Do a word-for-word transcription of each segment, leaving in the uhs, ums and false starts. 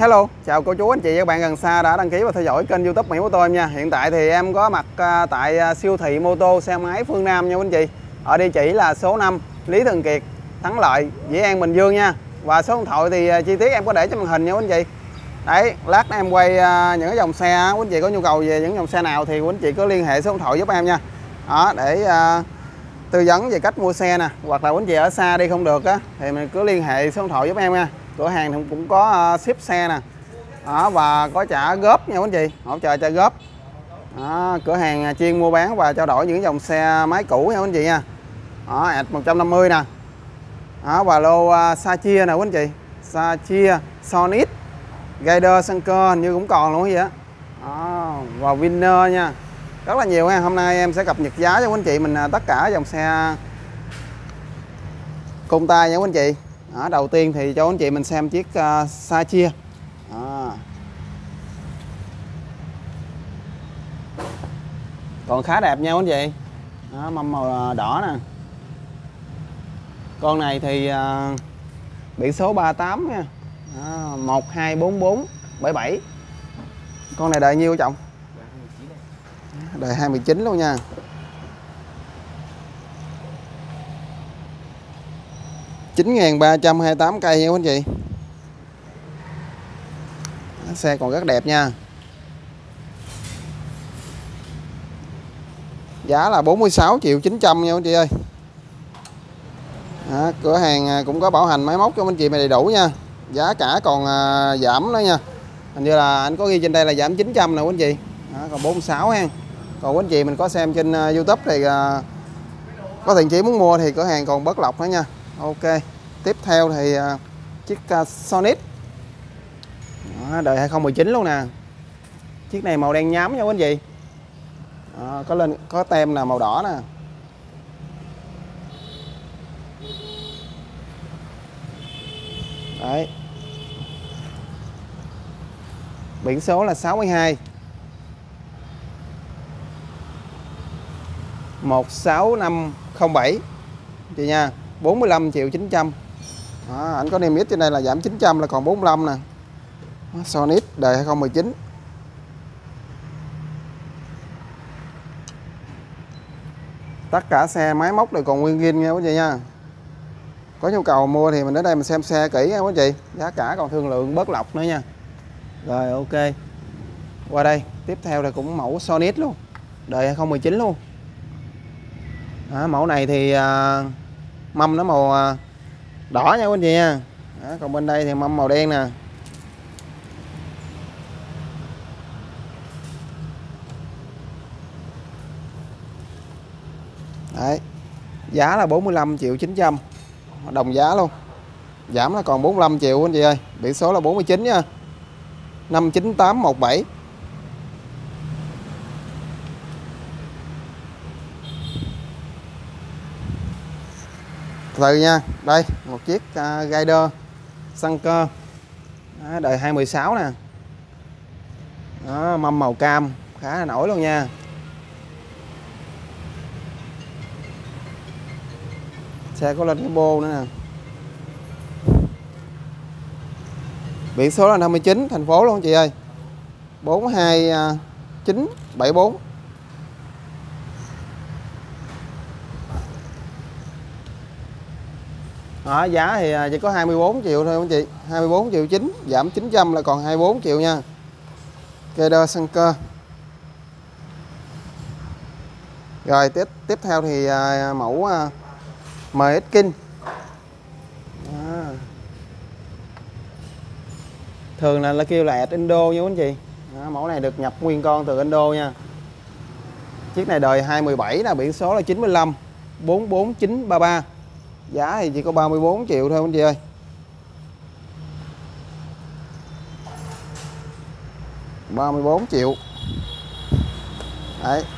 Hello, chào cô chú anh chị và các bạn gần xa đã đăng ký và theo dõi kênh YouTube Mỹ Mô Tô em nha. Hiện tại thì em có mặt tại siêu thị mô tô xe máy Phương Nam nha quý anh chị. Ở địa chỉ là số năm Lý Thường Kiệt, Thắng Lợi, Dĩ An, Bình Dương nha. Và số điện thoại thì chi tiết em có để trên màn hình nha quý anh chị. Đấy, lát em quay những cái dòng xe quý anh chị có nhu cầu về những dòng xe nào thì quý anh chị cứ liên hệ số điện thoại giúp em nha. Đó, để uh, tư vấn về cách mua xe nè, hoặc là quý anh chị ở xa đi không được á thì mình cứ liên hệ số điện thoại giúp em nha. Cửa hàng cũng có uh, ship xe nè. Đó, và có trả góp nha quý anh chị, hỗ trợ trả góp. Đó, cửa hàng chuyên mua bán và trao đổi những dòng xe máy cũ nha quý anh chị nha. Đó, ét một trăm năm mươi nè. Đó, và lô uh, Sa-chia nè quý anh chị. Sa-chia, Sonic, Raider, Sanker hình như cũng còn luôn vậy á. Đó, và Winner nha. Rất là nhiều ha. Hôm nay em sẽ cập nhật giá cho quý anh chị mình tất cả dòng xe công tay nha quý anh chị. Đó, đầu tiên thì cho quý anh chị mình xem chiếc uh, Sa-chia. Đó. Còn khá đẹp nha quý anh chị. Đó, mâm màu đỏ nè. Con này thì uh, biển số ba tám nha. Đó, một hai bốn bốn bảy bảy. Con này đời nhiêu trọng? Đời hai mươi chín luôn nha. chín nghìn ba trăm hai mươi tám cây nha quý anh chị. Xe còn rất đẹp nha. Giá là bốn mươi sáu triệu chín trăm nha quý anh chị ơi. Đó, cửa hàng cũng có bảo hành máy móc cho anh chị mày đầy đủ nha. Giá cả còn à, giảm nữa nha. Hình như là anh có ghi trên đây là giảm chín trăm nè quý anh chị. Đó, còn bốn mươi sáu ha. Còn quý anh chị mình có xem trên uh, YouTube thì uh, có thiện chí muốn mua thì cửa hàng còn bớt lọc nữa nha. Ok. Tiếp theo thì uh, chiếc uh, Sonic. Đó, đời hai không một chín luôn nè. Chiếc này màu đen nhám nha quý anh chị. Đó, có lên có tem là màu đỏ nè. Đấy. Biển số là sáu mươi hai một sáu năm không bảy chị nha. Bốn mươi lăm triệu chín trăm. Đó, anh có niêm yết trên đây là giảm chín trăm là còn bốn mươi lăm nè. Sonic đời hai không một chín. Tất cả xe máy móc đều còn nguyên zin nha quý chị nha. Có nhu cầu mua thì mình đến đây mình xem xe kỹ nha quý chị. Giá cả còn thương lượng bớt lọc nữa nha. Rồi ok. Qua đây, tiếp theo là cũng mẫu Sonic luôn. Đời hai không một chín luôn. Đó, mẫu này thì à, mâm nó màu à, đỏ nha quý anh chị nha. Đó, còn bên đây thì mâm màu đen nè. Đấy. Giá là bốn mươi lăm triệu chín trăm. Đồng giá luôn. Giảm là còn bốn mươi lăm triệu quý anh chị ơi. Biển số là bốn mươi chín nha. năm chín tám một bảy. Từ nha. Đây, một chiếc uh, Raider Sanker. Đó, đời hai không một sáu nè. Đó, mâm màu cam khá là nổi luôn nha. Xe có lên cái bô nữa nè. Biển số là năm mươi chín, thành phố luôn chị ơi. bốn hai chín bảy bốn. Đó, giá thì chỉ có hai mươi bốn triệu thôi anh chị. hai mươi bốn triệu chín, giảm chín trăm là còn hai mươi bốn triệu nha. Raider Sanker. Rồi tiếp tiếp theo thì à, mẫu à, em ét King. À. Thường là, là kêu là ẹt Indo nha anh chị. Đó, mẫu này được nhập nguyên con từ Indo nha. Chiếc này đời hai không một bảy là biển số là chín mươi lăm bốn bốn chín ba ba. Giá thì chỉ có ba mươi bốn triệu thôi anh chị ơi. ba mươi bốn triệu. Đấy.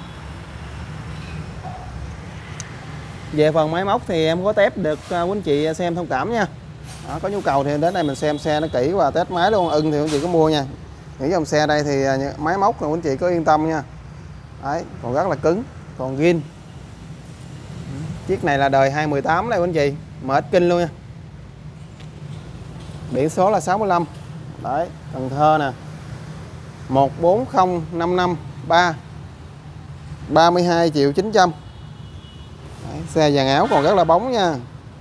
Về phần máy móc thì em có test được quý anh chị xem thông cảm nha. Đó, có nhu cầu thì đến đây mình xem xe nó kỹ và test máy luôn. Ưng thì quý anh chị có mua nha. Những dòng xe đây thì máy móc thì quý anh chị có yên tâm nha. Đấy, còn rất là cứng, còn zin. Chiếc này là đời hai không một tám đây quý anh chị, em ét King luôn nha. Biển số là sáu mươi lăm Đấy, Cần Thơ nè. một bốn không năm năm ba, ba mươi hai triệu chín trăm. Đấy, xe vàng áo còn rất là bóng nha.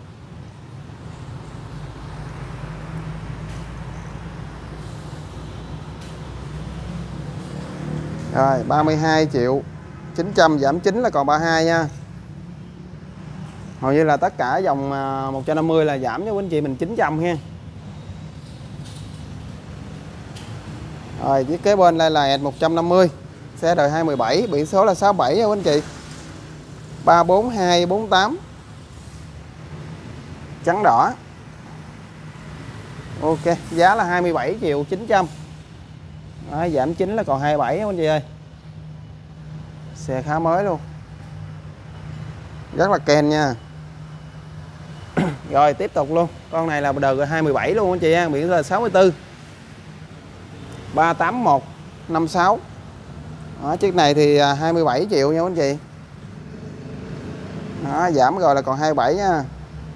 Rồi ba mươi hai triệu chín trăm, giảm chín là còn ba mươi hai nha. Hầu như là tất cả dòng một trăm năm mươi là giảm cho quý anh chị mình chín trăm ha. Rồi chiếc kế bên đây là một trăm năm mươi, xe đời hai mười bảy, biển số là sáu bảy nha quý anh chị. ba bốn hai bốn tám. Trắng đỏ. Ok, giá là hai mươi bảy triệu chín trăm. Đó, giảm chín là còn hai mươi bảy quý anh chị ơi. Xe khá mới luôn. Rất là kèn nha. Rồi tiếp tục luôn. Con này là đời hai mươi bảy luôn anh chị nha, biển là sáu mươi tư. ba tám một năm sáu. Đó, chiếc này thì hai mươi bảy triệu nha anh chị. Đó, giảm rồi là còn hai mươi bảy nha.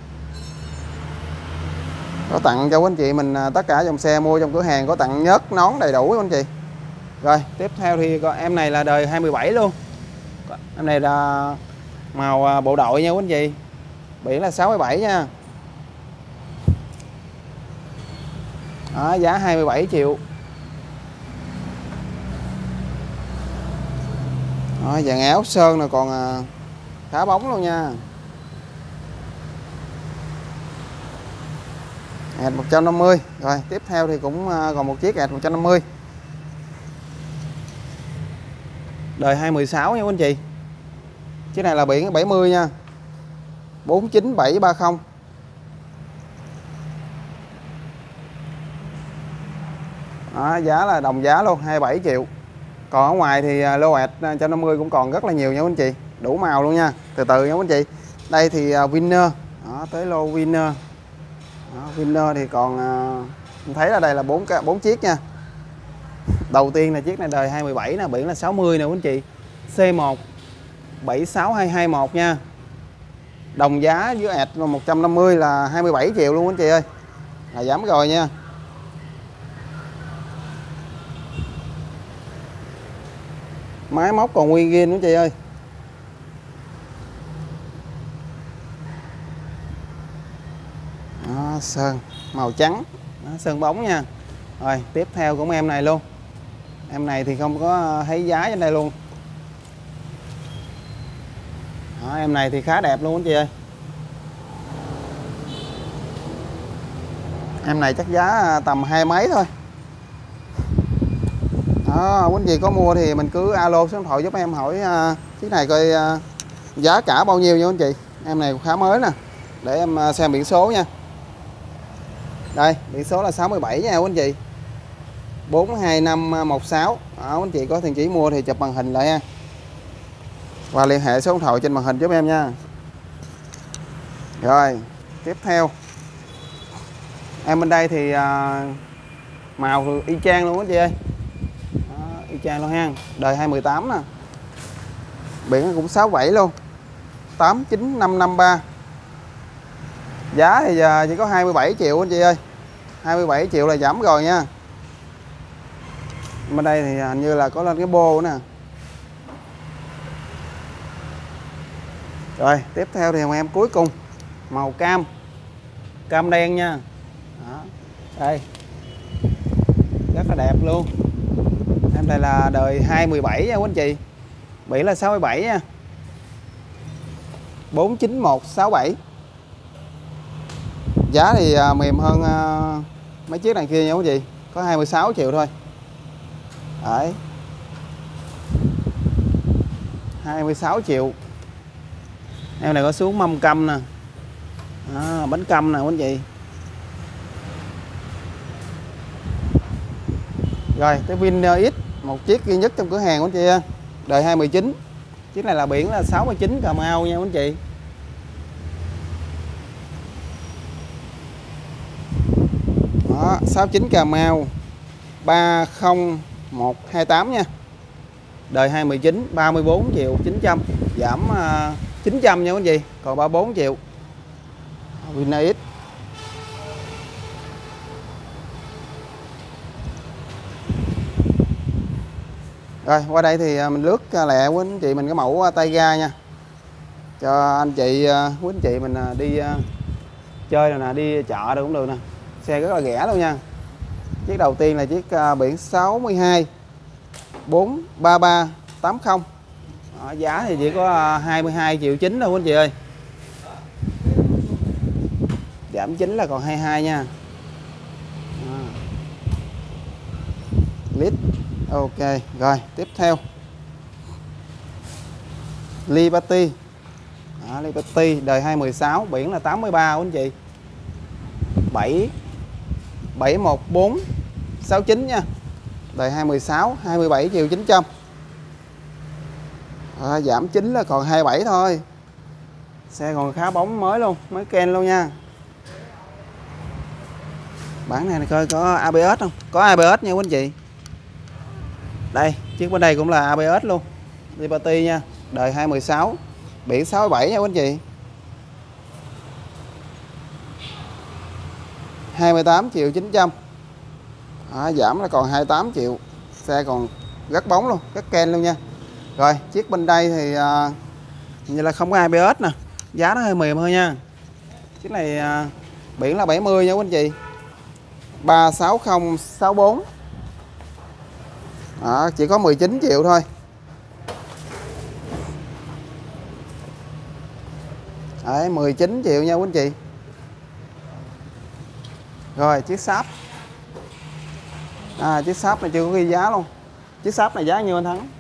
Có tặng cho quý anh chị mình tất cả dòng xe mua trong cửa hàng, có tặng nhớt nón đầy đủ quý anh chị. Rồi tiếp theo thì con em này là đời hai mươi bảy luôn. Em này là màu bộ đội nha quý anh chị. Biển là sáu mươi bảy nha. Đó, giá hai mươi bảy triệu. Đó, dàn áo sơn là còn khá bóng luôn nha. Ẹt một trăm năm mươi. Rồi tiếp theo thì cũng còn một chiếc ẹt một trăm năm mươi. Đời hai mười sáu nha quý anh chị. Chiếc này là biển bảy mươi nha. bốn chín bảy ba không. Đó, giá là đồng giá luôn, hai mươi bảy triệu. Còn ở ngoài thì lô ẹt một trăm năm mươi cũng còn rất là nhiều nha quý anh chị. Đủ màu luôn nha. Từ từ nha quý anh chị. Đây thì Winner. Đó, tới lô Winner. Đó, Winner thì còn mình thấy là đây là bốn bốn chiếc nha. Đầu tiên là chiếc này đời hai mươi bảy nè, biển là sáu mươi nè quý anh chị. C một bảy sáu hai hai một nha. Đồng giá với ẹt một trăm năm mươi là hai mươi bảy triệu luôn anh chị ơi. Là giảm rồi nha. Máy móc còn nguyên zin anh chị ơi. Đó, sơn màu trắng. Đó, sơn bóng nha. Rồi tiếp theo cũng em này luôn. Em này thì không có thấy giá trên đây luôn. Đó, em này thì khá đẹp luôn anh chị ơi. Em này chắc giá tầm hai mấy thôi. Đó, quý anh chị có mua thì mình cứ alo số điện thoại giúp em hỏi uh, chiếc này coi uh, giá cả bao nhiêu nha anh chị. Em này khá mới nè. Để em uh, xem biển số nha. Đây, biển số là sáu mươi bảy nha quý anh chị. bốn hai năm một sáu. Đó, quý anh chị có thiện chí mua thì chụp màn hình lại nha. Và liên hệ số điện thoại trên màn hình giúp em nha. Rồi, tiếp theo. Em bên đây thì uh, màu y chang luôn anh chị ơi. Đó, y chang luôn ha. Đời hai mười tám nè. Biển cũng sáu bảy luôn. tám chín năm năm ba. Giá thì giờ chỉ có hai mươi bảy triệu anh chị ơi. hai mươi bảy triệu là giảm rồi nha. Bên đây thì hình như là có lên cái bô nè. Rồi tiếp theo thì em cuối cùng màu cam, cam đen nha. Đó. Đây rất là đẹp luôn. Em đây là đời hai mười bảy nha quý anh chị. Biển là sáu mươi bảy nha. bốn chín một sáu bảy. Giá thì mềm hơn mấy chiếc này kia nha quý chị. Có hai mươi sáu triệu thôi. Đấy, hai mươi sáu triệu. Em này có xuống mâm căm nè. Đó, bánh căm nè quý anh chị. Rồi tới Vinner X, một chiếc duy nhất trong cửa hàng quý anh chị. Đời hai mười chín. Chiếc này là biển là sáu mươi chín Cà Mau nha quý anh chị. Đó, sáu mươi chín Cà Mau. ba không một hai tám nha. Đời hai mười chín, ba mươi bốn triệu chín trăm, giảm uh, chín trăm nha quý anh chị, còn ba mươi bốn triệu. Vinner X. Rồi qua đây thì mình lướt lẹ quý anh chị mình cái mẫu tay ga nha, cho anh chị quý anh chị mình đi chơi rồi nè, đi chợ được cũng được nè. Xe rất là rẻ luôn nha. Chiếc đầu tiên là chiếc biển sáu hai bốn ba ba tám không. Đó, giá thì chỉ có hai mươi hai triệu chín thôi quý anh chị ơi. Giảm chín là còn hai mươi hai nha. À. Lít. Ok, rồi tiếp theo Liberty. Đó, Liberty đời hai mười sáu, biển là tám mươi ba quý anh chị. bảy bảy một bốn sáu chín nha. Đời hai mười sáu, hai mươi bảy triệu chín trăm. À, giảm chín là còn hai mươi bảy thôi. Xe còn khá bóng mới luôn, mới ken luôn nha. Bản này coi có a bê ét không? Có a bê ét nha quý anh chị. Đây, chiếc bên đây cũng là a bê ét luôn. Liberty nha, đời hai mười sáu, biển sáu mươi bảy nha quý anh chị. hai mươi tám triệu chín trăm. À, giảm là còn hai mươi tám triệu. Xe còn rất bóng luôn, rất ken luôn nha. Rồi, chiếc bên đây thì à, như là không có a bê ét nè. Giá nó hơi mềm thôi nha. Chiếc này à, biển là bảy mươi nha quý anh chị. ba sáu không sáu bốn. Đó, chỉ có mười chín triệu thôi. Đấy, mười chín triệu nha quý anh chị. Rồi, chiếc sáp. À, chiếc sáp này chưa có ghi giá luôn. Chiếc sáp này giá nhiêu anh Thắng?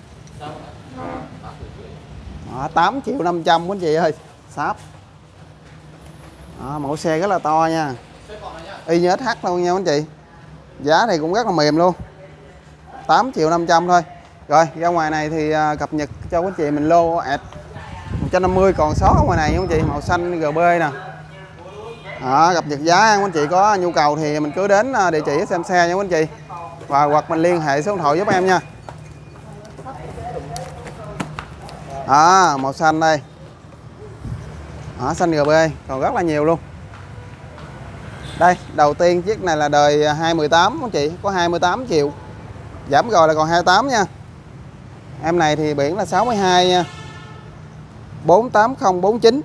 Đó, tám triệu năm trăm quý anh chị ơi. Sáp. Đó, mẫu xe rất là to nha. Y như ét hát luôn nha quý anh chị. Giá này cũng rất là mềm luôn. tám triệu năm trăm thôi. Rồi, ra ngoài này thì cập nhật cho quý anh chị mình lô ẹt một trăm năm mươi còn sót ở ngoài này nha quý anh chị, màu xanh giê bê nè. Đó, cập nhật giá quý anh chị có nhu cầu thì mình cứ đến địa chỉ xem xe nha quý anh chị. Và hoặc mình liên hệ số điện thoại giúp em nha. Đó, màu xanh đây. Đó, xanh giê bê còn rất là nhiều luôn. Đây, đầu tiên chiếc này là đời hai mười tám quý anh chị, có hai mươi tám triệu. Giảm rồi là còn hai mươi tám nha. Em này thì biển là sáu mươi hai nha. bốn tám không bốn chín.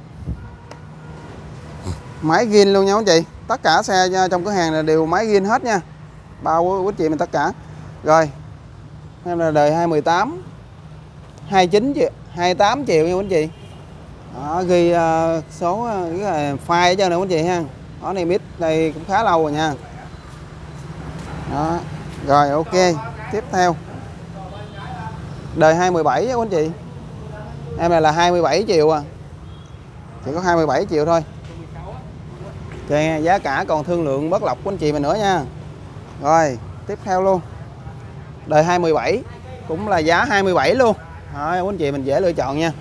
Máy zin luôn nha quý anh chị. Tất cả xe trong cửa hàng là đều máy zin hết nha. Bao quý anh chị mình tất cả. Rồi. Em là đời hai mười tám. hai mươi chín triệu, hai mươi tám triệu nha quý anh chị. Đó, ghi uh, số uh, file ở trên này quý anh chị ha. Đó, này biết đây cũng khá lâu rồi nha. Đó. Rồi ok, tiếp theo. Đời hai mười bảy nha quý anh chị. Em này là hai mươi bảy triệu à. Chỉ có hai mươi bảy triệu thôi. Chơi giá cả còn thương lượng bớt lọc của anh chị mình nữa nha. Rồi, tiếp theo luôn. Đời hai mười bảy cũng là giá hai mươi bảy luôn. Rồi, quý anh chị mình dễ lựa chọn nha.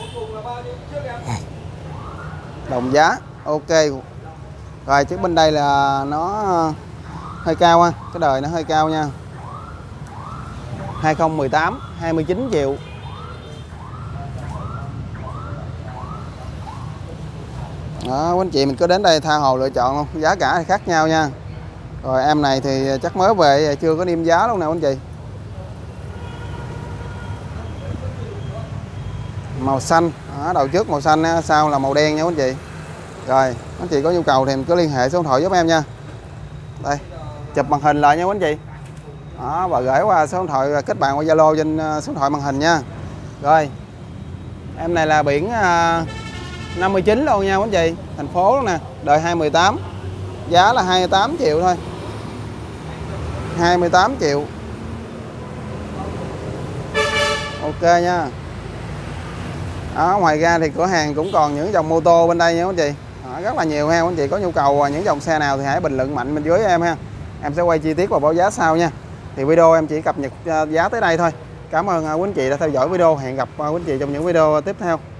Đồng giá. Ok. Rồi, chiếc bên đây là nó hơi cao ha. Cái đời nó hơi cao nha. hai không một tám, hai mươi chín triệu. Đó, quý anh chị mình cứ đến đây tha hồ lựa chọn luôn, giá cả thì khác nhau nha. Rồi em này thì chắc mới về chưa có niêm giá luôn nè quý anh chị. Màu xanh, đó, đầu trước màu xanh, sau là màu đen nha quý anh chị. Rồi, anh chị có nhu cầu thì mình cứ liên hệ số điện thoại giúp em nha. Đây, chụp màn hình lại nha quý anh chị. Đó, và gửi qua số điện thoại, kết bạn qua Zalo trên số điện thoại màn hình nha. Rồi, em này là biển năm mươi chín luôn nha quý anh chị, thành phố luôn nè, đời hai mười tám, giá là hai mươi tám triệu thôi, hai mươi tám triệu. Ok nha. Đó, ngoài ra thì cửa hàng cũng còn những dòng mô tô bên đây nha quý anh chị. Đó, rất là nhiều ha quý anh chị, có nhu cầu những dòng xe nào thì hãy bình luận mạnh bên dưới em ha. Em sẽ quay chi tiết và báo giá sau nha. Thì video em chỉ cập nhật giá tới đây thôi. Cảm ơn quý anh chị đã theo dõi video. Hẹn gặp quý anh chị trong những video tiếp theo.